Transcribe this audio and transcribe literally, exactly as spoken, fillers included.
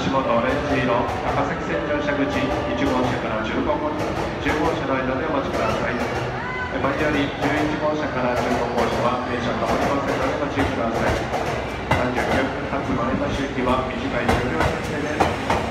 足元オレンジ色、高崎線乗車口いち号車からじゅうご号じゅう号車の間でお待ちください。前よりじゅういち号車からじゅうご号車は電車が止まりませんのでご注意ください。さんじゅうきゅうふん発前橋行きは短い終了設定です。